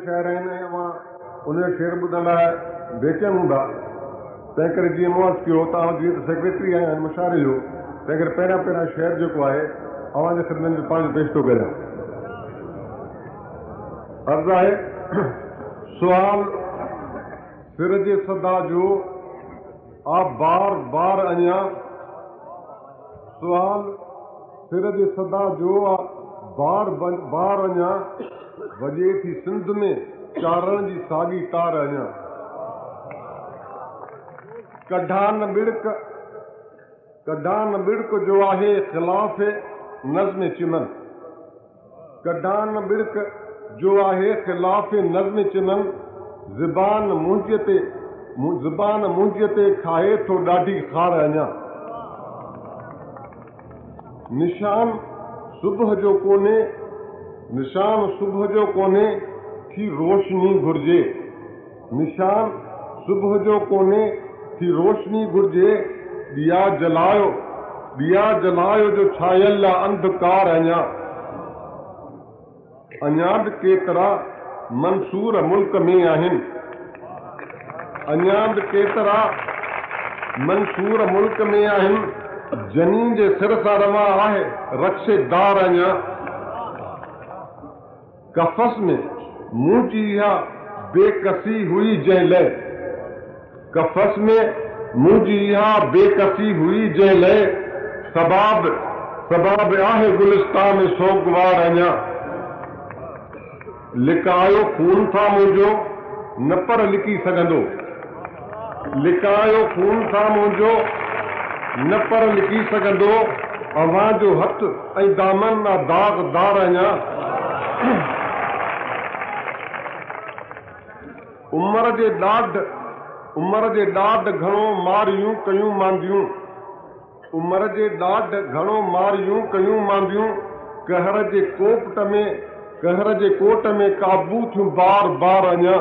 शहर आहिनि ऐं मां उन शेर ॿुधण लाइ बेचैन हूंदा, तंहिं करे जीअं मुआज़ कयो तव्हां जीअं त सेक्रेटरी आहियां मुशारे जो, तंहिं करे पहिरियां शेर जेको आहे अव्हां जे ख़िदमत में पंहिंजो पेश थो करियां। अर्ज़ु आहे सुवाल सिर जे सदा जो आ बार बार अञा, सुवाल सिर जे सदा जो आ बार बार अञा, वॼे थी सिंध में चारण जी साॻी तार अञा। कढा न बिड़क जो आहे ख़िलाफ़ नज़्म चिमन, कढा न बिड़क जो आहे ख़िलाफ़ नज़्म चिमन, ज़बान मुंहिंजे ते खाए थो ॾाढी खार अञा। निशान सुबुह जो कोन्हे थी रोशनी घुर्जे, निशान सुबुह जो कोन्हे थी रोशनी घुर्जे, दिया जलायो जो छायल अंधकार अञा। अञा बि केतिरा मंसूर मुल्क में आहिनि, अञा बि केतिरा मंसूर मुल्क में आहिनि, जनी जे सिर सां रवा आहे रक्षेदार अञा। कफ़स में मुंहिंजी इहा बेकसी हुई जंहिं लाइ, कफ़स में मुंहिंजी इहा बेकसी हुई जंहिं लाइ, सबाब आहे गुलिस्तान में सोगवार अञा। लिकायो खून था मुंहिंजो न पर लिकी सघंदो, लिकायो खून था मुंहिंजो न पर लिकी सघंदो, अव्हां जो हथ ऐं दामन ना दाग़दार अञा। उमर जे ॾाढ घणो मारियूं कयूं मांदियूं, उमर जे ॾाढ घणो मारियूं कयूं मांदियूं, कहर जे कोट में काबू थियूं बार बार अञा।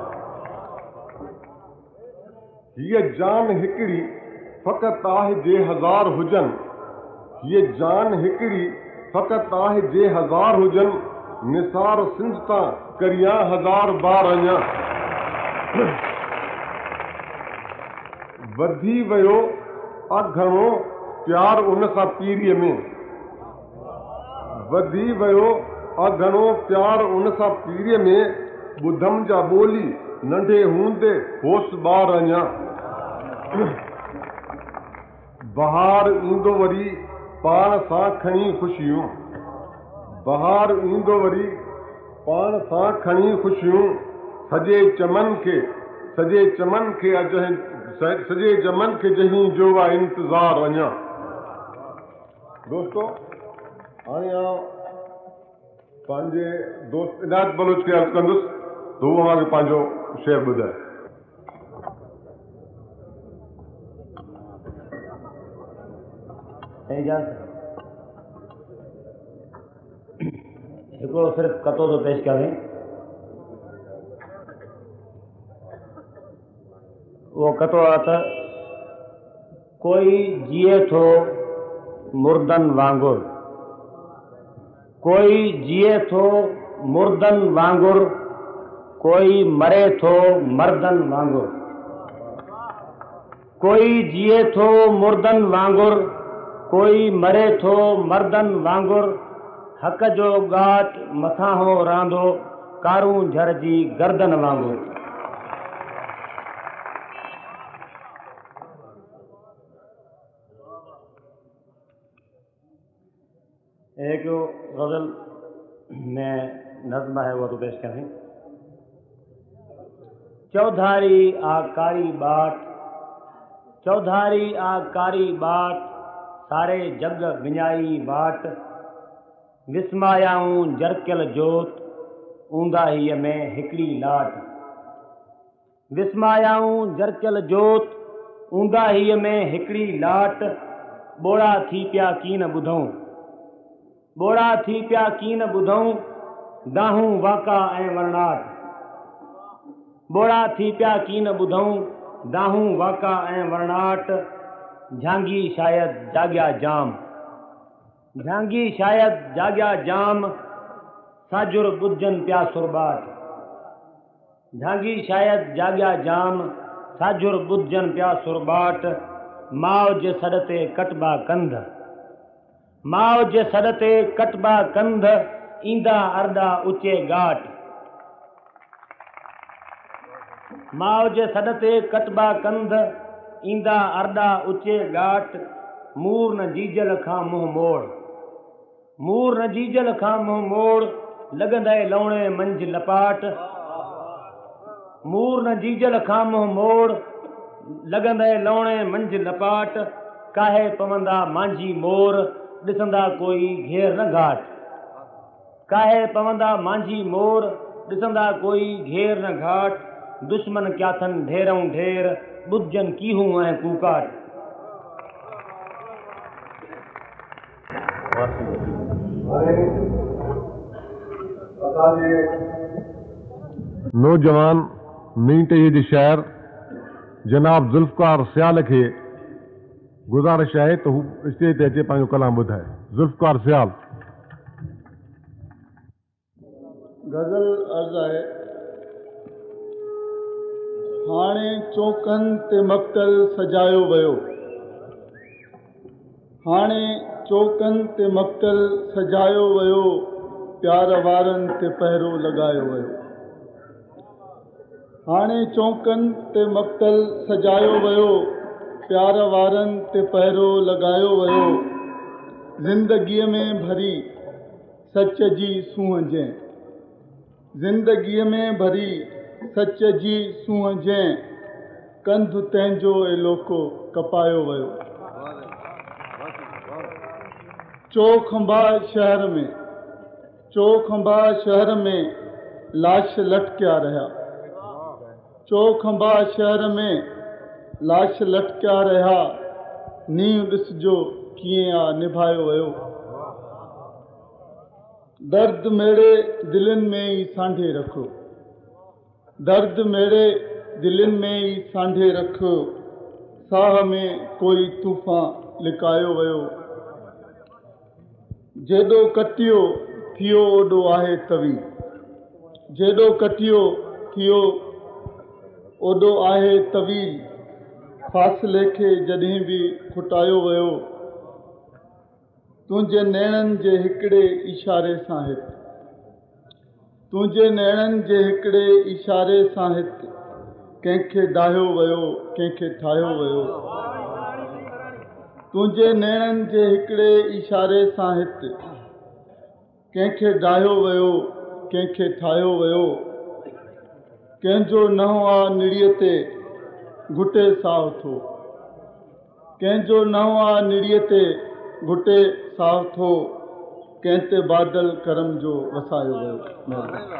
हीअ जान हिकिड़ी फ़क़ति आहे जे हज़ार हुजनि, हीअ जान हिकिड़ी फ़क़ति आहे जे हज़ार हुजनि, निसार सिंध तां करियां हज़ार बार अञा। वधी वियो घणो प्यार उन सां पीरीअ में, वधी वियो घणो प्यार उन सां पीरीअ में, ॿुधम जा ॿोली नंढे हूंदे होस ॿार अञा। बहार ईंदो वरी पाण सां खणी ख़ुशियूं, बहार ईंदो वरी पाण सां खणी ख़ुशियूं, सॼे चमन खे जहीं जो आहे इंतज़ार अञा। दोस्तो, हाणे पंहिंजे दोस्त इनायत बलोच खे अर्ज़ु कंदुसि त हू अव्हांखे पंहिंजो शेर ॿुधाए। हिकिड़ो सिर्फ़ु कतो थो पेश करें, वो कतो आहे त कोई जिए थो मुर्दन वांगुर, कोई जिए थो मुर्दन वांगुर, कोई मरे थो मर्दन वांगुर, कोई जिए थो मुर्दन वांगुर, कोई मरे थो मर्दन वांगुर, हक़ जो गाट मथां हो रांदो, कारूं झर जी गर्दन वांगुर। एक गज़ल में नज़्म है वो तो पेश करें। चौधारी आकारी बाट, चौधारी आकारी बाट, सारे जग विञाई बाट, विस्मायाऊं जरकियल जोत, ऊंदाहीअ में हिकिड़ी लाट, विस्मायाऊं जरकियल जोत, ऊंदाहीअ में हिकिड़ी लाट, ॿोड़ा थी पिया कीन ॿुधऊं, ॿोड़ा थी पिया कीन ॿुधऊं, दाहूं वाका ऐं वर्णाट, ॿोड़ा थी पिया कीन ॿुधऊं, दाहूं वाका ऐं वर्णाट, झांगी शायद जाॻिया जाम, झांगी शायद जाॻिया जाम, साजुर ॿुधजनि पिया सुरबाट, झांगी शायद जाग्या जाम साजुर बुझन पिया सुरबाट माओ जे सड़ ते कटबा कंध माओ जे सड़ ते कटबा कंध ईंदा अरदा उचे घाट माओ जे सड़ ते कटबा कंध ईंदा अरदा उचे घाट मूर न जीजल खां मुंह मोड़ मूर न जीजल खां मुंह मोड़ लॻंदे लौणे मंझ लपाट मूर न जीजल खां मुंह मोड़ लॻंदे लौणे मंझ लपाट काहे पवंदा मांझी मोर ॾिसंदा कोई घेर न घाट काहे पवंदा मांझी मोर ॾिसंदा कोई घेर न घाट दुश्मन क्या थन ढेरों ढेर बुझन कीहूं ऐं कूकाट नौजवान मींटे जे शाइर जनाब ज़ुल्फ़कार सियाल खे गुज़ारिश आहे त हू स्टेज ते अचे पंहिंजो कलाम ॿुधाए। ज़ुल्फ़कार सियाल। गज़ल अर्ज़ आहे। हाणे चौकनि ते मक़्तल सजायो वियो हाणे चौकनि ते मक़्तल सजायो वियो प्यार वारनि ते पहिरो लॻायो वियो हाणे चौकनि ते मक़्तल सजायो वियो प्यार वारनि ते पहिरो लॻायो वियो ज़िंदगीअ में भरी सच जी सूंहं जंहिं ज़िंदगीअ में भरी सच जी सूंहं जंहिं कंधु तंहिंजो इलोको कपायो वियो चौखंबा शहर में लाश लटकिया रहिया चौखंबा शहर में लाश लटकिया रहिया नींव ॾिसजो कीअं आहे निभायो वियो दर्द मेरे दिलनि में ई सांढे रखो दर्द मेरे दिलनि में ई सांढे रखो साह में कोई तूफ़ान लिकायो वियो जेॾो कटियो थियो ओॾो आहे तवी जेॾो कटियो थियो ओॾो आहे तवील फ़ासिले खे जॾहिं बि खुटायो वियो तुंहिंजे नैणनि जे हिकिड़े इशारे सां हित तुंहिंजे नैणनि जे हिकिड़े इशारे सां हित कंहिंखे डाहियो वियो कंहिंखे ठाहियो वियो तुंहिंजे नैणनि जे हिकिड़े इशारे सां हित कंहिंखे डाहियो वियो कंहिंखे ठाहियो वियो कंहिंजो नहुं आहे निड़ीअ ते घुटे साहु थो कंहिंजो नहुं आहे निड़ीअ ते घुटे साहु थो कंहिं ते बादल करम जो वसायो वियो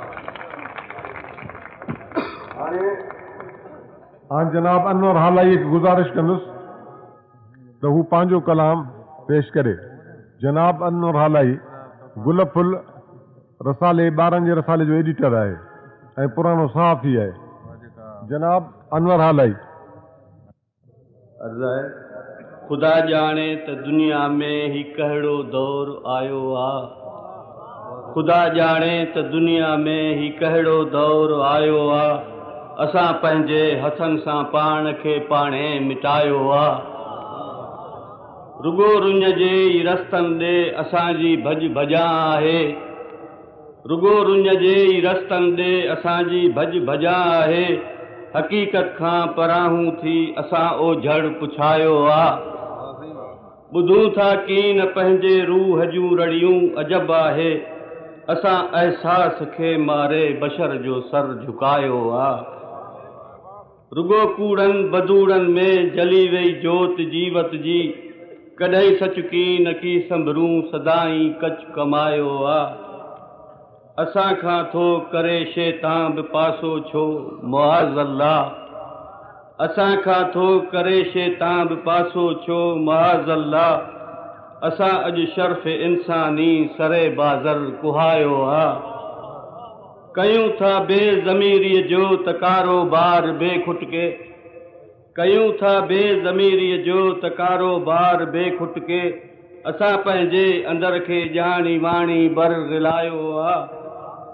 हाणे जनाब अनवर हालाई खे गुज़ारिश कंदुसि त हू पंहिंजो कलाम पेश करे। जनाब अनवर हालाई गुल फुल रसाले ॿारनि जे रसाले जो एडिटर आहे ऐं पुराणो सहाफ़ी आहे। जनाब अनवर हालाई। अर्ज़ आहे ख़ुदा ॼाणे त दुनिया में ही कहिड़ो दौर आयो आहे ख़ुदा ॼाणे त दुनिया में ही कहिड़ो दौर आयो आहे असां पंहिंजे हथनि सां पाण खे पाणे मिटायो आहे रुगो रुञ जे ई रस्तनि ॾे असांजी भॼ भॼा आहे रुगो रुञ जे ई रस्तनि ॾे असांजी भॼ भॼा आहे हक़ीक़त खां पराहूं थी असां ओझड़ पुछायो आहे ॿुधूं था कीन पंहिंजे रूह जूं रड़ियूं अजब आहे असां अहसास खे मारे बशर जो सर झुकायो आहे रुगो कूड़नि बदूड़नि में जली वई जोत जीवत जी कॾहिं सच कीन की संभरूं सदाई कच कमायो आहे असां खां थो करे शैतान बि पासो छो मुआज़ल्ला असां खां थो करे शैतान बि पासो छो मुआज़ल्ला असां अॼु शर्फ़ इंसानी सरे बाज़र कुहायो आहे कयूं था बेज़मीरीअ जो त कारोबार बेखुटके कयूं था बेज़मीरीअ जो त कारोबार बेखुटके असां पंहिंजे अंदर खे ॼाणी वाणी बर रिलायो आहे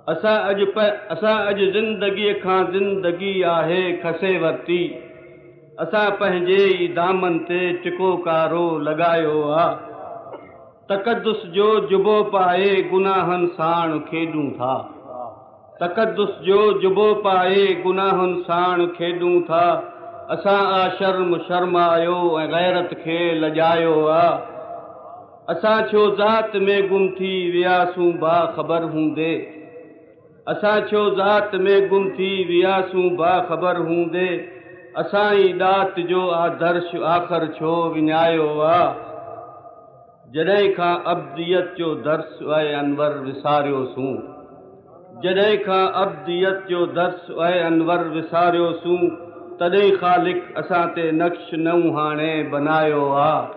असां अॼु ज़िंदगीअ खां ज़िंदगी आहे खसे वरिती, असां पंहिंजे ई दामन ते टिकोकारो लॻायो आहे। तक़दुस जो जुबो पाए गुनाहनि साण खेॾूं था, तक़दुस जो जुबो पाए गुनाहनि साण खेॾूं था। असां शर्म शर्मायो ऐं गैरत खे लॼायो आहे। असां छो ज़ात में गुम थी वियासूं बाख़बर हूंदे, असां छो ज़ात में गुम थी वियासूं बाख़बर हूंदे। असां ई ॾात जो आदर्श आख़िर छो विञायो आहे। जॾहिं खां अब्दियत जो दर्स ऐं अनवर विसारियोसूं, जॾहिं खां अब्दियत जो दर्स ऐं अनवर विसारियोसूं, तॾहिं ख़ालिक असां ते नक्श नऊं हाणे बनायो आहे।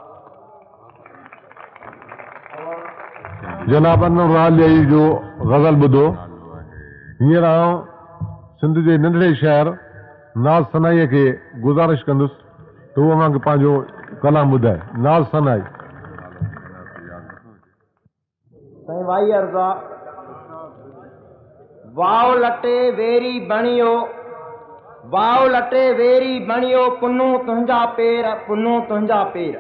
जनाब अनवर अली जो गज़ल ॿुधो। हींअर आउं सिंध जे नंढड़े शहर नाज़ सनाईअ खे गुज़ारिश कंदुसि त उहो मूंखे पंहिंजो कलाम ॿुधाए। नाज़ सनाई। साईं वाई अर्ज़ा। वाओ लटे वेरी बणियो, वाओ लटे वेरी बणियो, पुन्नू तुंहिंजा पेर, पुन्नू तुंहिंजा पेर।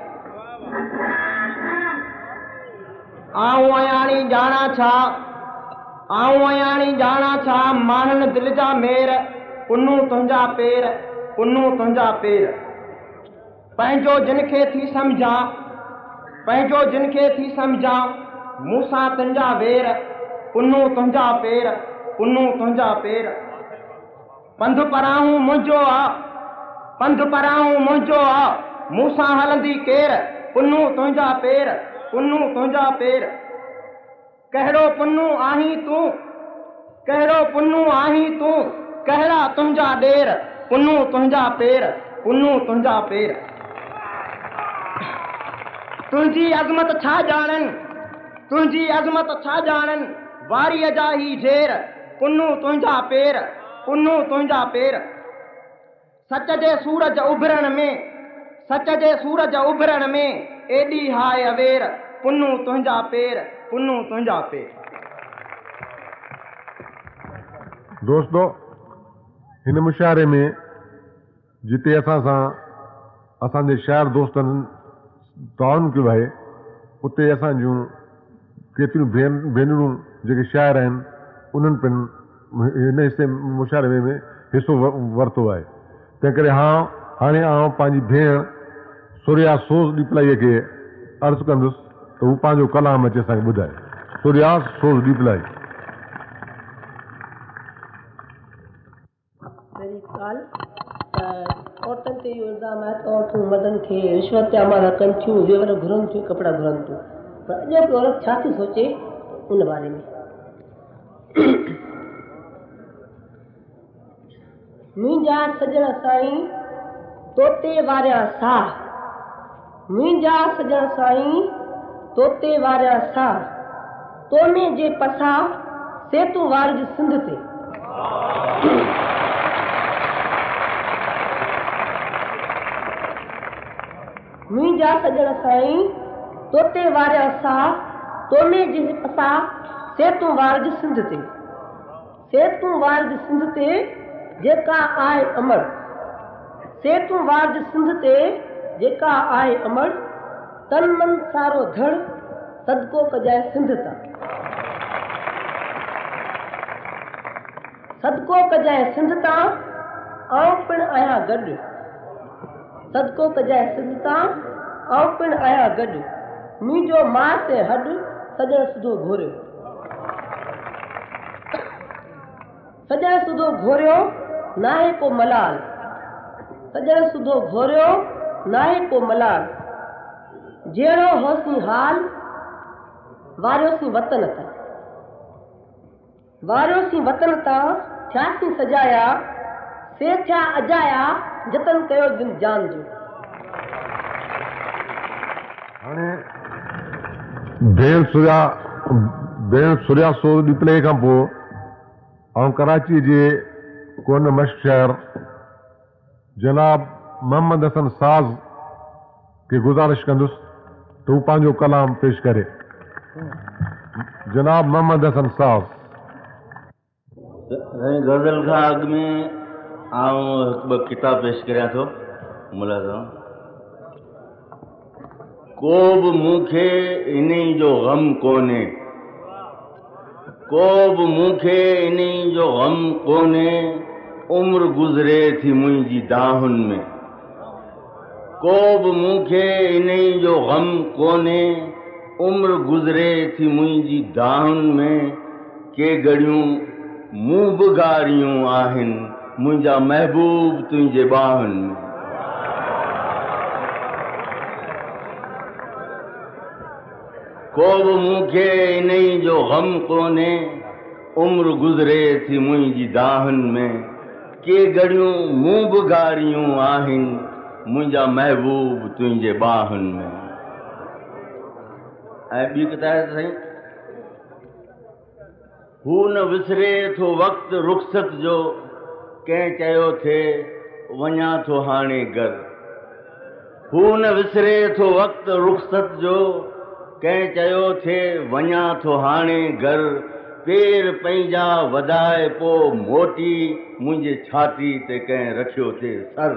आऊं अयाणी ॼाणा छा, आऊं अयाणी ॼाणा छा, माननि दिलि जा मेर, पुन्नू तुंहिंजा पेर, पुन्नू तुंहिंजा पेर। पंहिंजो जिन खे थी सम्झां, पंहिंजो जिन खे थी सम्झां, मूंसां तुंहिंजा वेर, पुन्नू तुंहिंजा पेर, पुन्नू तुंहिंजा पेर। पंध पराहूं मुंहिंजो आ, पंध पराहूं मुंहिंजो आ, मूंसां हलंदी केर, पुन्नू तुंहिंजा पेर, पुन्नू तुंहिंजा पेर। कहिड़ो पुन्नू आहीं तूं, कहिड़ो पुन्नू आहीं तूं, कहिड़ा तुंहिंजा ॾेर, पुन्नू तुंहिंजा पेर, पुन्नू तुंहिंजा पेर। तुंहिंजी अज़मत छा ॼाणनि, तुंहिंजी अज़मत छा ॼाणनि, वारीअ जा ही ढेर, पुन्नू तुंहिंजा पेर, पुन्नू तुंहिंजा पेर। सच जे सूरज उभरण में, सच जे सूरज उभरण में, एॾी हाय अवेर, पुन्नू तुंहिंजा पेर, पुन्नू तुंहिंजा पेर। दोस्तो, हिन मुशाइरे में जिते असां सां असांजे शाइर दोस्तनि ताउन कयो आहे, उते असां जूं केतिरियूं भेनरूं जेके शाइर आहिनि उन्हनि पिण हिन हिसे मुशाइरे में हिसो वरितो आहे। तंहिं करे हाणे आउं पंहिंजी भेण सुरिया सोज़ ॾीपलाईअ खे अर्ज़ु कंदुसि त हू पंहिंजो कलाम अचे असांखे ॿुधाए। सुरिया सोज़ ॾीपलाई। औरतुनि ते इहो इल्ज़ाम आहे त औरतूं मर्दनि खे रिश्वत ते अमाना कनि थियूं, ज़ेवर घुरनि थियूं, कपिड़ा घुरनि थियूं। पर अॼु बि औरत छा थी सोचे उन बारे में। मुंहिंजा सजण साईं तोते वारिया साह, मुंहिंजा सजण साईं तोते वारिया साह, तोने जे पसा सेतू वारज सिंध ते। मुंहिंजा सजण साईं तोते वारिया साह, तोने जे पसा सेतू वारज सिंध ते। सेतू वारज सिंध ते जेका आहे अमर, सेतू वारज सिंध ते जेका आहे अमर, तन मन सारो धड़ सदको कजाए सिंध ता, सदको कजाए सिंध ता, आऊं पिण आहियां गॾु, सदको कजाए सिंध ता, आऊं पिण आहियां गॾु। मुंहिंजो मां ते हॾु सजण सुधो घोरियो, सजण सुधो घोरियो नाहे को मलाल, सजण सुधो घोरियो नाहे को मलाल। जहिड़ो होसी हाल वारियोसीं वतन ता, वारियोसीं वतन ता, थियासीं सजाया, से थिया अजाया, जतन कयो दिन जान जो। हाणे भेण सुरिया सोज़ ॾीपले खां पोइ ऐं कराची जे कोन मश्क शहर जनाब मोहम्मद हसन साज़ खे गुज़ारिश कंदुसि त हू पंहिंजो कलाम पेश करे। जनाब मोहम्मद हसन साज़। गज़ल खां अॻु में आऊं हिकु ॿ किताब पेश करियां थो मुला सां। को बि मूंखे इन जो ग़म कोन्हे, को बि मूंखे इन जो ग़म कोन्हे, उम्र गुज़रे थी मुंहिंजी दाहुनि में। को बि मूंखे इन जो ग़म कोन्हे, उम्र गुज़रे थी मुंहिंजी दाहुनि में। के घड़ियूं मूं बि गारियूं आहिनि, मुंहिंजा महबूब तुंहिंजे ॿाहुनि में। को बि मूंखे इन जो ग़म कोन्हे, उम्र गुज़रे थी मुंहिंजी दाहुनि में। के घड़ियूं मूं बि गारियूं आहिनि, मुंहिंजा महबूब तुंहिंजे ॿाहुनि में। ऐं ॿी किताब साईं, हू न विसरे थो वक़्तु रुख़सत जो, कंहिं चयो थे वञा थो हाणे घर। हू न विसरे थो वक़्तु रुख़सत जो, कंहिं चयो थे वञा थो हाणे घर। पेर पंहिंजा वधाए पोइ मोटी, मुंहिंजे छाती ते कंहिं रखियो थे सर।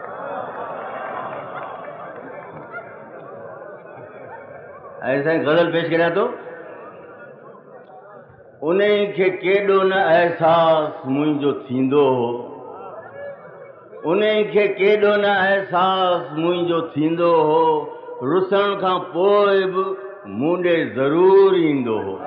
ऐसा गज़ल पेश करियां थो। उन खे केॾो न अहसास मुंहिंजो थींदो हो, उन खे केॾो न अहसास मुंहिंजो थींदो हो। रुसण खां पोइ बि मूं ॾे ज़रूरु ईंदो हो।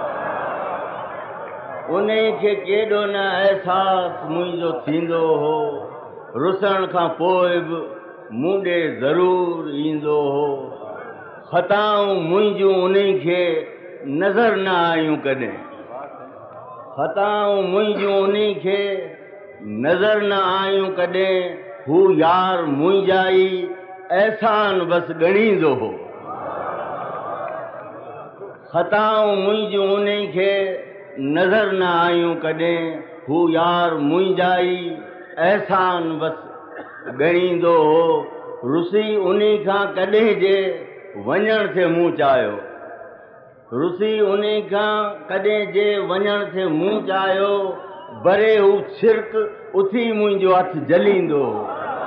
उन खे केॾो न अहसास मुंहिंजो थींदो हो, रुसण खां पोइ बि मूं ॾे ज़रूरु ईंदो हो। ख़ताऊं मुंहिंजूं उन खे नज़र न आयूं कॾहिं, ख़ताऊं मुंहिंजूं उन खे नज़र न आयूं कॾहिं। हू यार मुंहिंजा ई एहसान बसि ॻणींदो हो। ख़ताऊं मुंहिंजूं उन खे नज़र न आयूं कॾहिं। हू यार मुंहिंजा ई एहसान बसि ॻणींदो हो। रुसी उन खां कॾहिं जे वञण थे मूं चाहियो, रुसी उन खां कॾहिं जे वञण थे मूं चाहियो। बरे हू छिरक उथी मुंहिंजो हथु जलींदो हो।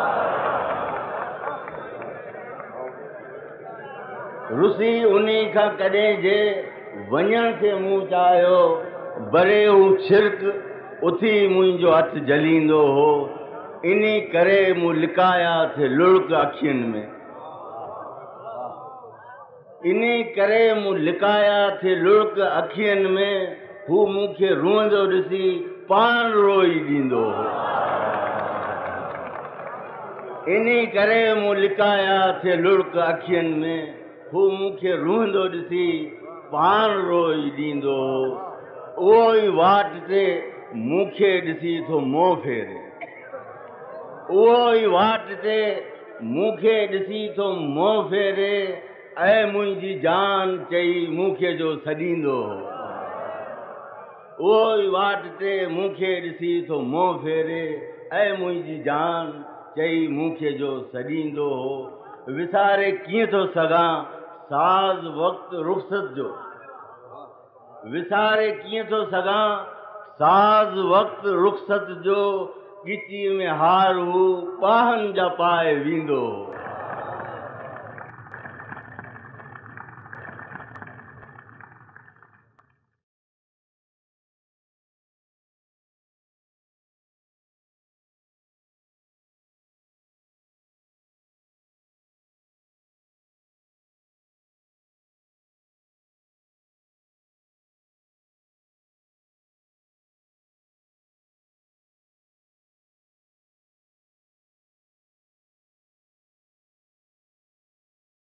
रुसी उन खां कॾहिं जे वञण थे मूं चाहियो। बरे हू छिरक उथी मुंहिंजो हथु जलींदो हो। इन करे मूं लिकाया थे लुढ़क अखियुनि में, इन करे मूं लिकाया थे लुढ़क अखियुनि में। हू मूंखे रुअंदो ॾिसी पाण रोई ॾींदो हो। इन करे मूं लिकाया थे लुढ़क अखियुनि में। हू मूंखे रुअंदो ॾिसी पाण रोई ॾींदो हो। उहो ई वाट ते मूंखे ॾिसी थो मोह फेरे, उहो ई वाट ते मूंखे ॾिसी थो मोह फेरे। ऐं मुंहिंजी जान चई मूंखे जो सॾींदो हो। उहो ई वाट ते मूंखे ॾिसी थो मोह फेरे। ऐं मुंहिंजी जान चई मूंखे जो सॾींदो हो। विसारे कीअं थो सघां साज़ वक़्तु रुख़सत जो, विसारे कीअं थो सघां साज़ वक़्तु रुख़सत जो। ॻिचीअ में हार हू ॿाहनि जा पाए वेंदो हो।